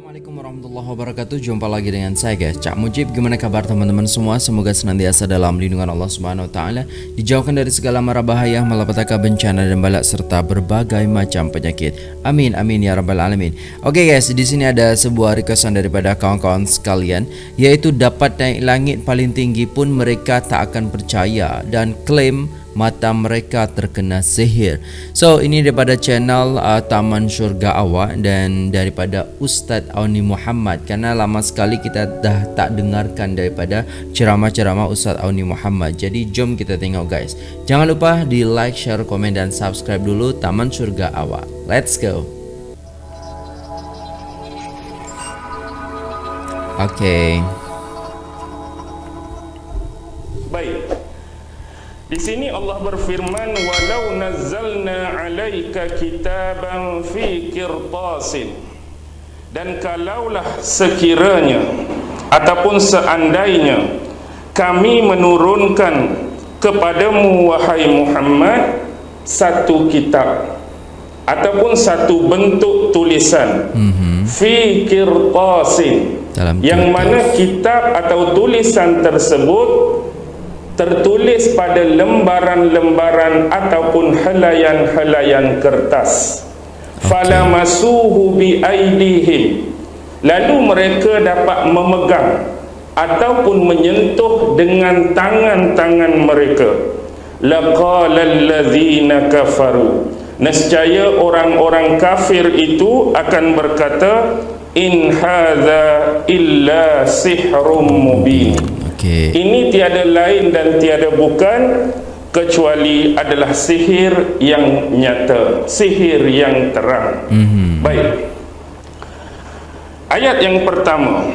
Assalamualaikum warahmatullahi wabarakatuh. Jumpa lagi dengan saya guys, Cak Mujib. Gimana kabar teman-teman semua? Semoga senantiasa dalam lindungan Allah Subhanahu wa taala, dijauhkan dari segala mara bahaya, malapetaka, bencana dan balak serta berbagai macam penyakit. Amin amin ya rabbal alamin. Oke guys, di sini ada sebuah requestan daripada kawan-kawan sekalian, yaitu dapat naik langit paling tinggi pun mereka tak akan percaya dan klaim mata mereka terkena sihir. So ini daripada channel Taman Syurga Awak dan daripada Ustaz Auni Muhammad, karena lama sekali kita dah tak dengarkan daripada ceramah-ceramah Ustaz Auni Muhammad. Jadi jom kita tengok guys. Jangan lupa di like, share, komen dan subscribe dulu Taman Syurga Awak. Let's go. Okay. Baik. Di sini Allah berfirman, walau nazzalna 'alaika kitaban fi qirtasin. Dan kalaulah sekiranya ataupun seandainya kami menurunkan kepadamu wahai Muhammad satu kitab ataupun satu bentuk tulisan fi qirtasin, yang mana kitab atau tulisan tersebut tertulis pada lembaran-lembaran ataupun helaian-helaian kertas. Falamasuhu bi aidihim, lalu mereka dapat memegang ataupun menyentuh dengan tangan-tangan mereka. Laqalal ladzina kafaru, nescaya orang-orang kafir itu akan berkata, in hadza illa sihrum mubin. Ini tiada lain dan tiada bukan kecuali adalah sihir yang nyata, sihir yang terang. Baik. Ayat yang pertama,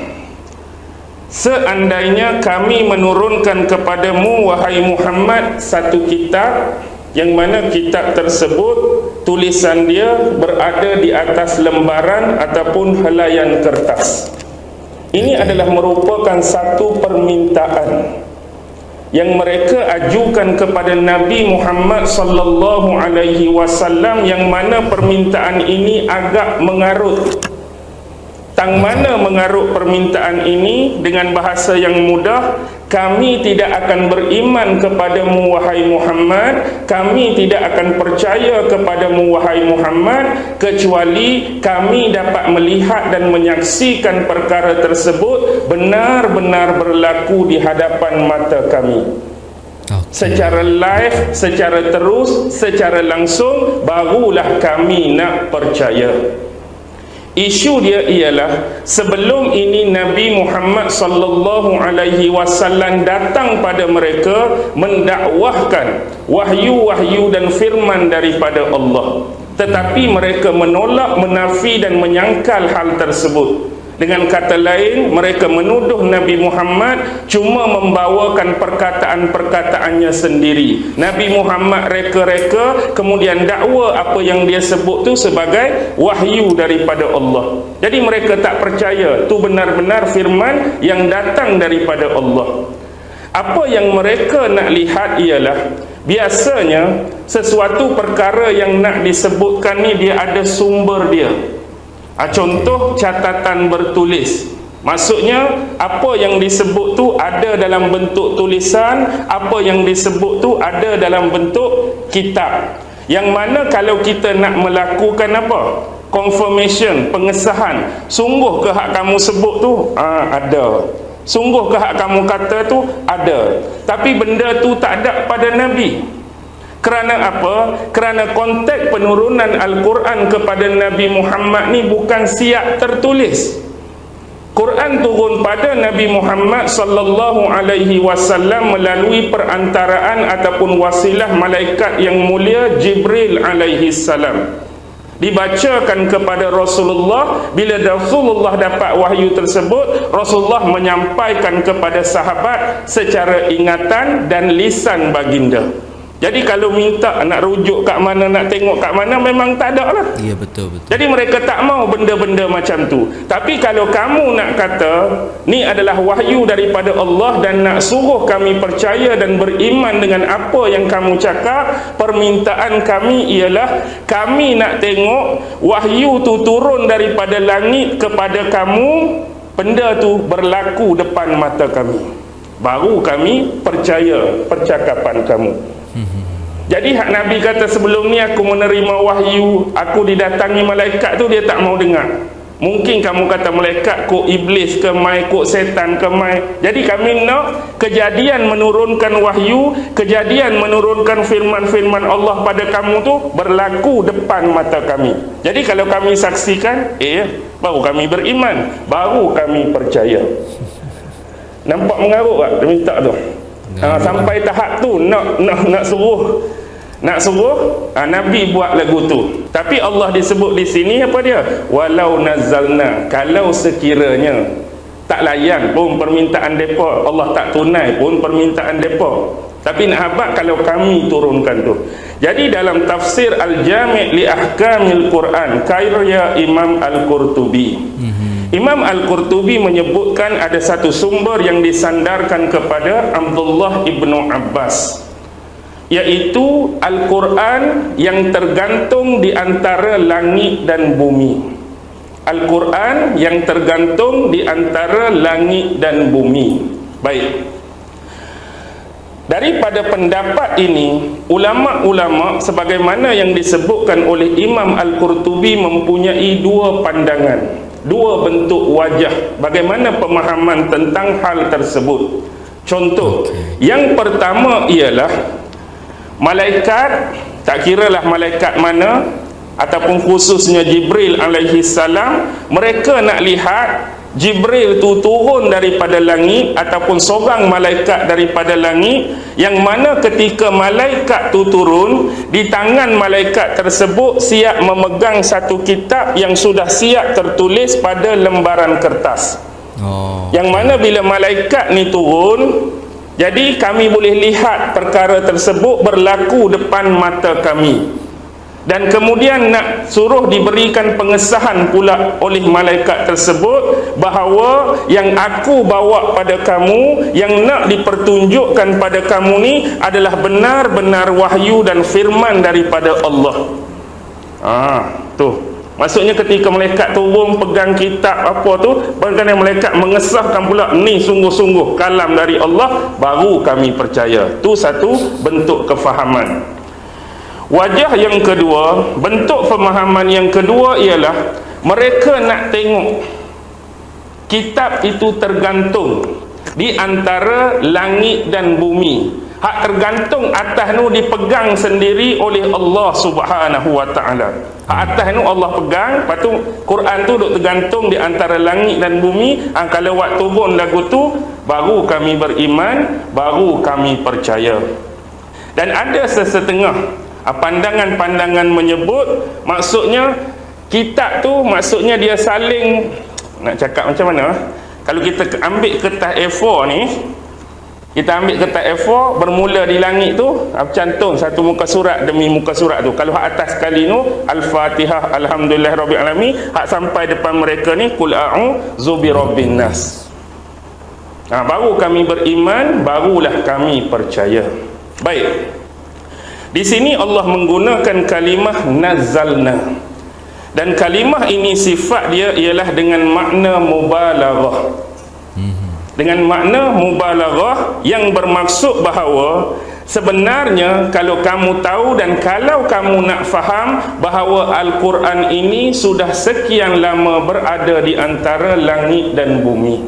seandainya kami menurunkan kepadamu wahai Muhammad satu kitab, yang mana kitab tersebut tulisan dia berada di atas lembaran ataupun helaian kertas. Ini adalah merupakan satu permintaan yang mereka ajukan kepada Nabi Muhammad sallallahu alaihi wasallam, yang mana permintaan ini agak mengarut. Tang mana mengarut permintaan ini dengan bahasa yang mudah, kami tidak akan beriman kepadamu wahai Muhammad, kami tidak akan percaya kepadamu wahai Muhammad kecuali kami dapat melihat dan menyaksikan perkara tersebut benar-benar berlaku di hadapan mata kami. Secara live, secara terus, secara langsung, barulah kami nak percaya. Isu dia ialah, sebelum ini Nabi Muhammad sallallahu alaihi wasallam datang pada mereka mendakwahkan wahyu-wahyu dan firman daripada Allah, tetapi mereka menolak, menafi dan menyangkal hal tersebut. Dengan kata lain, mereka menuduh Nabi Muhammad cuma membawakan perkataan-perkataannya sendiri. Nabi Muhammad reka-reka, kemudian dakwa apa yang dia sebut tu sebagai wahyu daripada Allah. Jadi mereka tak percaya tu benar-benar firman yang datang daripada Allah. Apa yang mereka nak lihat ialah, biasanya sesuatu perkara yang nak disebutkan ni dia ada sumber dia. Contoh catatan bertulis, maksudnya apa yang disebut tu ada dalam bentuk tulisan, apa yang disebut tu ada dalam bentuk kitab. Yang mana kalau kita nak melakukan apa? Confirmation, pengesahan, sungguh ke hak kamu sebut tu? Ada. Sungguh ke hak kamu kata tu? Ada. Tapi benda tu tak ada pada Nabi. Kerana apa? Kerana konteks penurunan Al-Quran kepada Nabi Muhammad ni bukan siap tertulis. Quran turun pada Nabi Muhammad sallallahu alaihi wasallam melalui perantaraan ataupun wasilah malaikat yang mulia Jibril alaihi salam. Dibacakan kepada Rasulullah. Bila Rasulullah dapat wahyu tersebut, Rasulullah menyampaikan kepada sahabat secara ingatan dan lisan baginda. Jadi kalau minta nak rujuk kat mana, nak tengok kat mana, memang tak ada lah. Ya, betul. Jadi mereka tak mau benda-benda macam tu. Tapi kalau kamu nak kata ni adalah wahyu daripada Allah dan nak suruh kami percaya dan beriman dengan apa yang kamu cakap, permintaan kami ialah kami nak tengok wahyu tu turun daripada langit kepada kamu, benda tu berlaku depan mata kami, baru kami percaya percakapan kamu. Jadi hak Nabi kata sebelum ni aku menerima wahyu, aku didatangi malaikat tu, dia tak mau dengar. Mungkin kamu kata malaikat kok iblis ke mai, kok setan ke mai. Jadi kami nak kejadian menurunkan wahyu, kejadian menurunkan firman-firman Allah pada kamu tu berlaku depan mata kami. Jadi kalau kami saksikan, baru kami beriman, baru kami percaya. Nampak mengarut tak dia minta tu? Sampai tahap tu nak suruh Nabi buat lagu tu. Tapi Allah disebut di sini apa dia? Walau nazalna, kalau sekiranya tak layan pun permintaan depa, Allah tak tunai pun permintaan depa, tapi nak habaq kalau kami turunkan tu. Jadi dalam tafsir Al-Jami' li Ahkamil Quran karya Imam Al-Qurtubi, Imam Al-Qurtubi menyebutkan ada satu sumber yang disandarkan kepada Abdullah ibnu Abbas, iaitu Al-Quran yang tergantung di antara langit dan bumi. Al-Quran yang tergantung di antara langit dan bumi. Baik. Daripada pendapat ini, ulama-ulama sebagaimana yang disebutkan oleh Imam Al-Qurtubi mempunyai dua pandangan, dua bentuk wajah bagaimana pemahaman tentang hal tersebut. Contoh, yang pertama ialah malaikat, tak kiralah malaikat mana, ataupun khususnya Jibril alaihi salam, mereka nak lihat Jibril tu turun daripada langit ataupun seorang malaikat daripada langit, yang mana ketika malaikat tu turun, di tangan malaikat tersebut siap memegang satu kitab yang sudah siap tertulis pada lembaran kertas. Yang mana bila malaikat ni turun, jadi kami boleh lihat perkara tersebut berlaku depan mata kami. Dan kemudian nak suruh diberikan pengesahan pula oleh malaikat tersebut bahawa yang aku bawa pada kamu, yang nak dipertunjukkan pada kamu ni adalah benar-benar wahyu dan firman daripada Allah. Tu maksudnya ketika malaikat turun pegang kitab apa tu, bagaimana malaikat mengesahkan pula ni sungguh-sungguh kalam dari Allah, baru kami percaya. Tu satu bentuk kefahaman. Wajah yang kedua, bentuk pemahaman yang kedua ialah mereka nak tengok kitab itu tergantung di antara langit dan bumi. Hak tergantung atas nu dipegang sendiri oleh Allah Subhanahu wa taala. Hak atas nu Allah pegang, lepas tu Quran tu duk tergantung di antara langit dan bumi. Kalau waktu turun lagu tu, baru kami beriman, baru kami percaya. Dan ada sesetengah pandangan-pandangan menyebut maksudnya kitab tu, maksudnya dia saling, nak cakap macam mana, kalau kita ambil kertas A4 ni, kita ambil kertas A4 bermula di langit tu, cantum satu muka surat demi muka surat tu. Kalau hak atas sekali tu Al-Fatihah, Alhamdulillahirabbil alamin, hak sampai depan mereka ni Qul a'udzu birabbin nas. Baru kami beriman, barulah kami percaya. Baik. Di sini Allah menggunakan kalimah nazzalna, dan kalimah ini sifat dia ialah dengan makna mubalaghah. Dengan makna mubalaghah yang bermaksud bahawa sebenarnya kalau kamu tahu dan kalau kamu nak faham bahawa Al-Quran ini sudah sekian lama berada di antara langit dan bumi.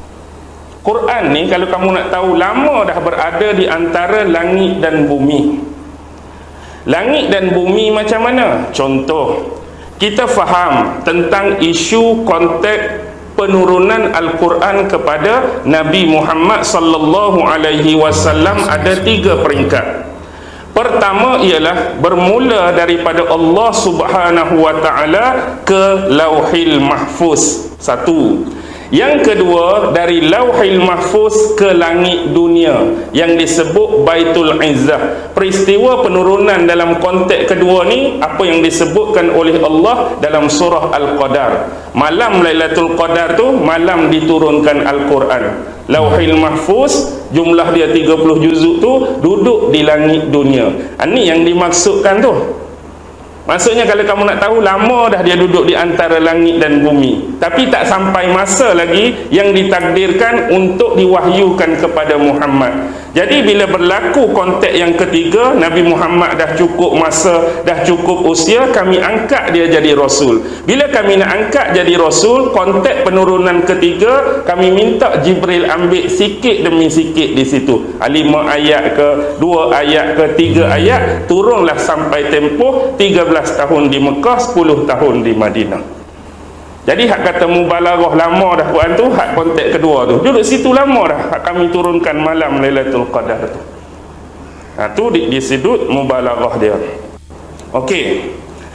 Quran ni kalau kamu nak tahu lama dah berada di antara langit dan bumi. Langit dan bumi macam mana? Contoh, kita faham tentang isu konteks penurunan Al-Quran kepada Nabi Muhammad sallallahu alaihi wasallam ada 3 peringkat. Pertama ialah bermula daripada Allah Subhanahu wa taala ke Lauhil Mahfuz. 1. Yang kedua, dari Lauhil Mahfuz ke langit dunia yang disebut Baitul Izzah. Peristiwa penurunan dalam konteks kedua ni apa yang disebutkan oleh Allah dalam surah Al-Qadar. Malam Lailatul Qadar tu malam diturunkan Al-Quran. Lauhil Mahfuz jumlah dia 30 juzuk tu duduk di langit dunia. Ini yang dimaksudkan tu. Maksudnya kalau kamu nak tahu, lama dah dia duduk di antara langit dan bumi, tapi tak sampai masa lagi yang ditakdirkan untuk diwahyukan kepada Muhammad. Jadi bila berlaku konteks yang ketiga, Nabi Muhammad dah cukup masa, dah cukup usia, kami angkat dia jadi Rasul. Bila kami nak angkat jadi Rasul, konteks penurunan ketiga, kami minta Jibril ambil sikit demi sikit di situ. 5 ayat ke, 2 ayat ke, 3 ayat, turunlah sampai tempoh 13 tahun di Mekah, 10 tahun di Madinah. Jadi hak kata mubalaghah lama dah Quran tu, hak konteks kedua tu duduk situ lama dah, hak kami turunkan malam Lailatul Qadar tu. Tu disebut mubalaghah dia. Okey,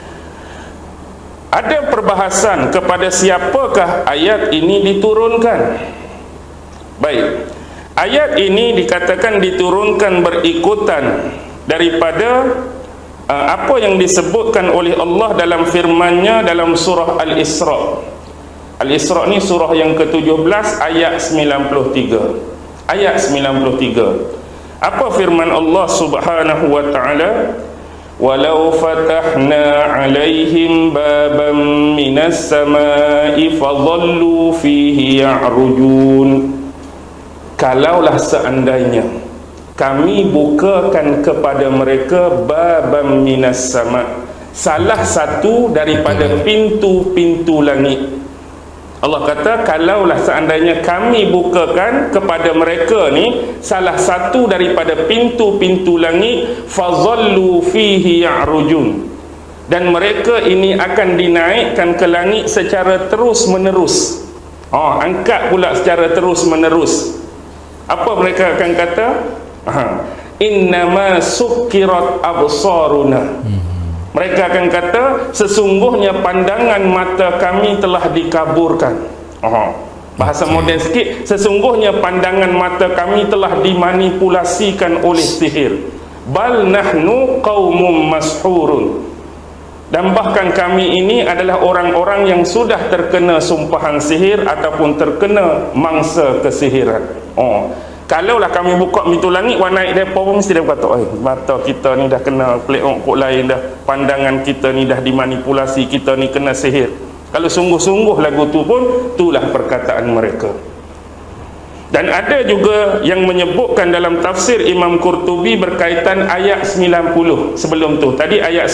ada perbahasan kepada siapakah ayat ini diturunkan. Baik, ayat ini dikatakan diturunkan berikutan daripada apa yang disebutkan oleh Allah dalam firman-Nya dalam surah Al-Isra. Al-Isra ni surah yang ke-17 ayat 93. Ayat 93. Apa firman Allah Subhanahu wa taala? Walau fatahna 'alaihim baban minas samai fadhallu fihi ya'rujun. Kalaulah seandainya kami bukakan kepada mereka babam minas sama, salah satu daripada pintu-pintu langit. Allah kata kalaulah seandainya kami bukakan kepada mereka ni salah satu daripada pintu-pintu langit, fazallu fihi ya'rujun, dan mereka ini akan dinaikkan ke langit secara terus menerus. Angkat pula secara terus menerus. Apa mereka akan kata? Innama sukkirat absaruna. Mereka akan kata sesungguhnya pandangan mata kami telah dikaburkan. Bahasa moden sikit, sesungguhnya pandangan mata kami telah dimanipulasikan oleh sihir. Bal nahnu qaumum mashurun. Dan bahkan kami ini adalah orang-orang yang sudah terkena sumpahan sihir ataupun terkena mangsa kesihiran. Kalaulah kami buka pintu langit, naik depa pun mesti dia kata, mata kita ni dah kena pelek kok lain dah, pandangan kita ni dah dimanipulasi, kita ni kena sihir. Kalau sungguh-sungguh lagu tu pun, itulah perkataan mereka. Dan ada juga yang menyebutkan dalam tafsir Imam Qurtubi berkaitan ayat 90 sebelum tu. Tadi ayat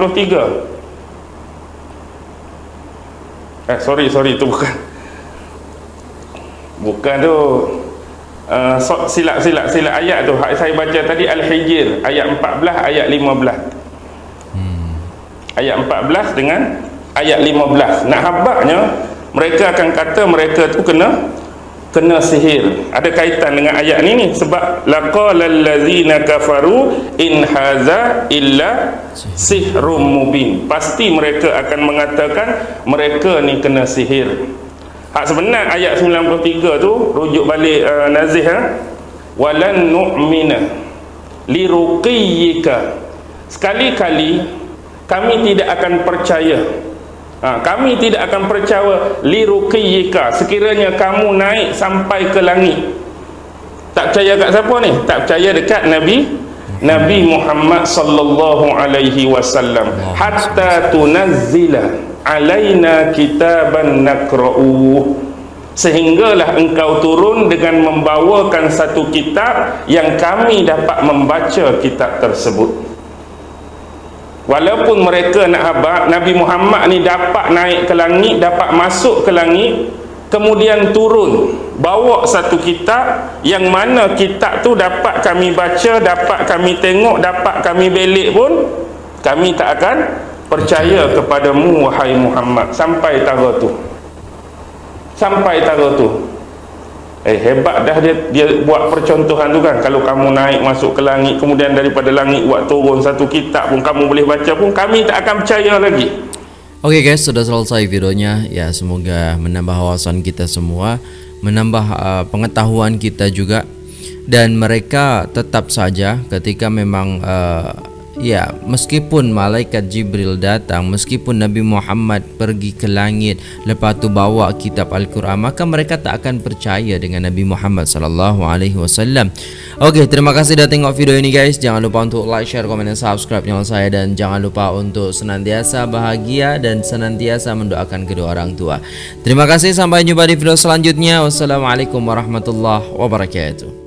93. Sorry tu bukan tu. Silap ayat tu. Saya baca tadi Al-Hijr ayat 14 ayat 15. Ayat 14 dengan ayat 15. Nak habaknya mereka akan kata mereka tu kena sihir. Ada kaitan dengan ayat ni sebab laqalal ladzina kafaru in haza illa sihrum mubin. Pasti mereka akan mengatakan mereka ni kena sihir. Hak sebenar ayat 93 tu rujuk balik nazih, walan nu'mina liruqiyyika. Sekali-kali kami tidak akan percaya. Kami tidak akan percaya liruqiyyika, sekiranya kamu naik sampai ke langit. Tak percaya kat siapa ni? Tak percaya dekat Nabi Muhammad sallallahu alaihi wasallam. Hatta tunazzila alaina kitaban nakra'u, sehinggalah engkau turun dengan membawakan satu kitab yang kami dapat membaca kitab tersebut. Walaupun mereka nak habaq Nabi Muhammad ni dapat naik ke langit, dapat masuk ke langit, kemudian turun bawa satu kitab yang mana kitab tu dapat kami baca, dapat kami tengok, dapat kami belik pun, kami tak akan percaya kepadamu wahai Muhammad sampai tara tu. Hebat dah dia buat percontohan tu kan. Kalau kamu naik masuk ke langit, kemudian daripada langit buat turun satu kitab pun kamu boleh baca pun, kami tak akan percaya lagi. Oke guys, sudah selesai videonya. Ya, semoga menambah wawasan kita semua, menambah pengetahuan kita juga. Dan mereka tetap saja ketika memang ya, meskipun malaikat Jibril datang, meskipun Nabi Muhammad pergi ke langit, lepas tu bawa kitab Al-Quran, maka mereka tak akan percaya dengan Nabi Muhammad sallallahu alaihi wasallam. Oke, terima kasih dah tengok video ini guys. Jangan lupa untuk like, share, komen dan subscribe channel saya, dan jangan lupa untuk senantiasa bahagia dan senantiasa mendoakan kedua orang tua. Terima kasih, sampai jumpa di video selanjutnya. Wassalamualaikum warahmatullahi wabarakatuh.